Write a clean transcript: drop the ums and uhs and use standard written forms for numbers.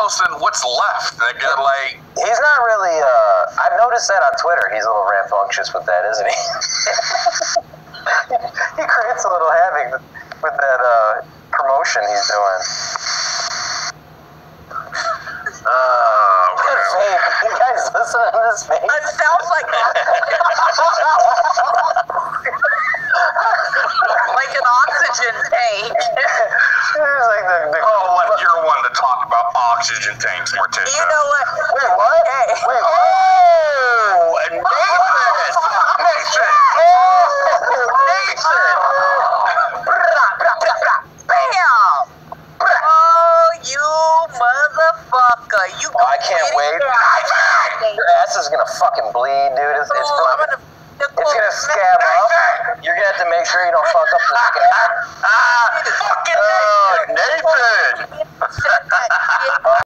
posting what's left. They got like. He's not really. I've noticed that on Twitter. He's a little rambunctious with that, isn't he? He creates a little havoc with that promotion he's doing. You guys listen to this face? It sounds like like an oxygen tank. It's like like you're one to talk about oxygen tanks, Morticia. You know what? Wait, what? Hey. Wait, what? Oh, and Nathan! Bam! Oh, you mother you Oh, I can't wait. Your ass is gonna fucking bleed, dude. It's gonna scab up. You're gonna have to make sure you don't fuck up the scab.